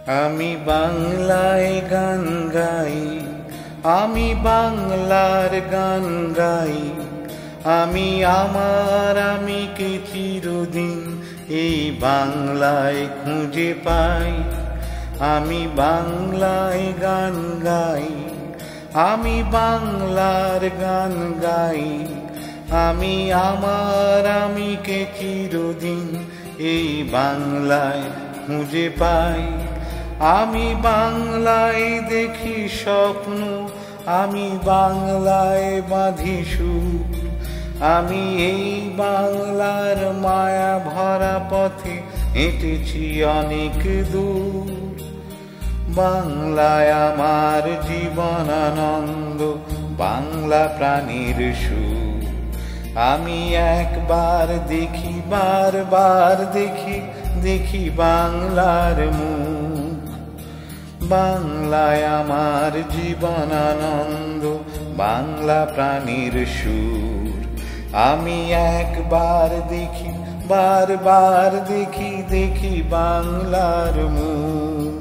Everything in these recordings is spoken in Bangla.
আমি বাংলায় গান গাই, আমি বাংলার গান গাই। আমি আমার আমিকে চিরদিন এই বাংলায় খুঁজে পাই। আমি বাংলায় গান গাই, আমি বাংলার গান গাই। আমি আমার আমিকে চিরদিন এই বাংলায় খুঁজে পাই। আমি বাংলায় দেখি স্বপ্ন, আমি বাংলায় বাঁধি সুর। আমি এই বাংলার মায়া ভরা পথে হেঁটেছি অনেক দূর। বাংলায় আমার জীবন আনন্দ, বাংলা প্রাণীর সুর। আমি একবার দেখি, বারবার দেখি, দেখি বাংলার মুখ। বাংলায় আমার জীবন আনন্দ, বাংলা প্রাণীর সুর। আমি একবার দেখি, বারবার দেখি, দেখি বাংলার মুখ।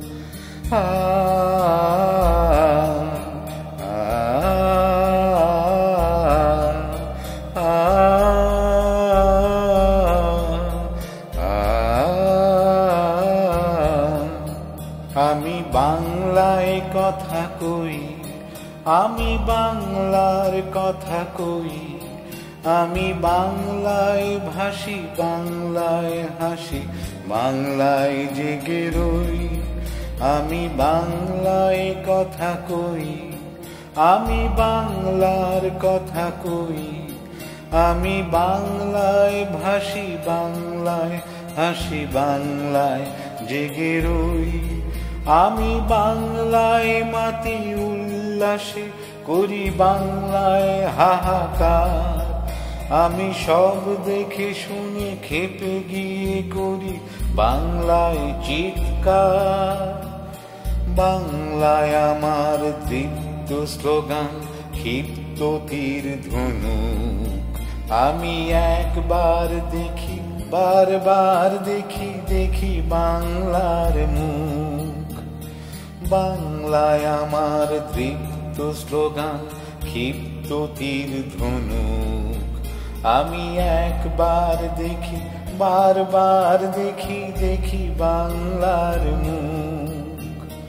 আমি বাংলায় কথা কই, আমি বাংলার কথা কই। আমি বাংলায় ভাসি, বাংলায় হাসি, বাংলায় জেগে রই। আমি বাংলায় কথা কই, আমি বাংলার কথা কই। আমি বাংলায় ভাসি, বাংলায় হাসি, বাংলায় জেগে রই। আমি বাংলায় মাতি উল্লাসে, করি বাংলায় হাহাকার। আমি সব দেখে শুনে খেপে গিয়ে করি বাংলায় চিৎকার। বাংলায় আমার দীপ্ত স্লোগান, ক্ষিপ্ত তীর ধনুক। আমি একবার দেখি, বারবার দেখি, দেখি বাংলার মুখ। বাংলায় আমার দীপ্ত স্লোগান, ক্ষিপ্ত তীর ধনুক। আমি একবার দেখি, বারবার দেখি, দেখি বাংলার মুখ।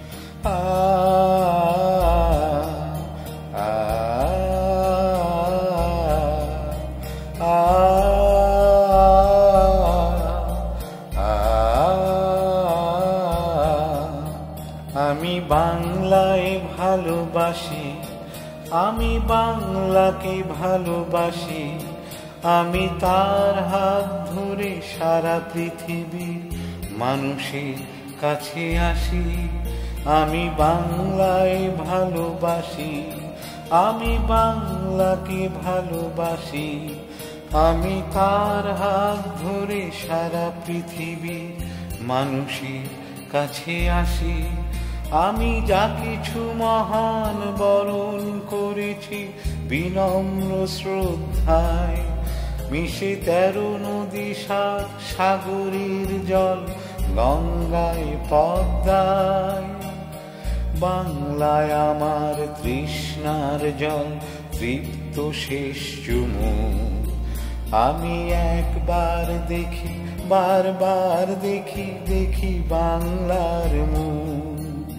আমি বাংলায় ভালোবাসি, আমি বাংলাকে ভালোবাসি। আমি তার হাত ধরে সারা পৃথিবীর মানুষের কাছে আসি। আমি বাংলায় ভালোবাসি, আমি বাংলাকে ভালোবাসি। আমি তার হাত ধরে সারা পৃথিবীর মানুষের কাছে আসি। আমি যা কিছু মহান বরণ করেছি বিনম্র শ্রদ্ধায়। মিশে 13 নদী, সাগরের জল, গঙ্গায় পদ্মায়। বাংলায় আমার তৃষ্ণার জল, তৃপ্ত শেষ চুমুক। আমি একবার দেখি, বারবার দেখি, দেখি বাংলার মুখ।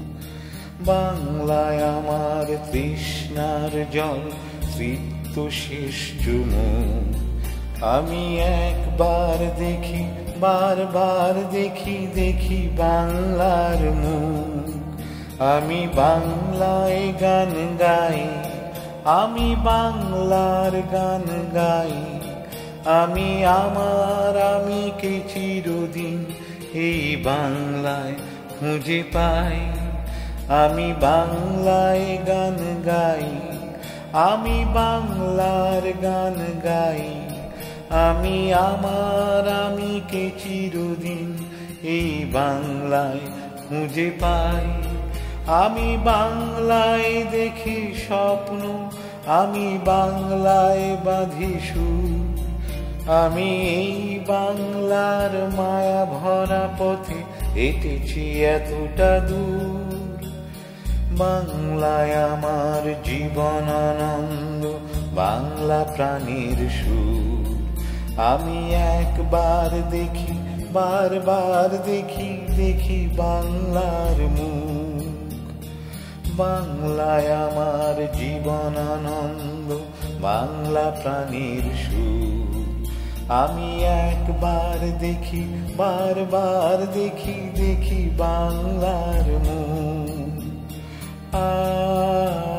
বাংলায় আমার তৃষ্ণার জল, তৃপ্ত শেষ চুমুক। আমি একবার দেখি, বারবার দেখি, দেখি বাংলার মুখ। আমি বাংলায় গান গাই, আমি বাংলার গান গাই। আমি আমার আমিকে চিরদিন এই বাংলায় খুঁজে পাই। আমি বাংলায় গান গাই, আমি বাংলার গান গাই। আমি আমার আমিকে চিরদিন এই বাংলায় খুঁজে পাই। আমি বাংলায় দেখি স্বপ্ন, আমি বাংলায় বাঁধি সুর। আমি এই বাংলার মায়া ভরা পথে হেঁটেছি এতটা দূর। বাংলায় আমার জীবন আনন্দ, বাংলা প্রাণীর সুর। আমি একবার দেখি, বারবার দেখি, দেখি বাংলার মুখ। বাংলায় আমার জীবন আনন্দ, বাংলা প্রাণীর সুর। আমি একবার দেখি, বারবার দেখি, দেখি বাংলার মুখ।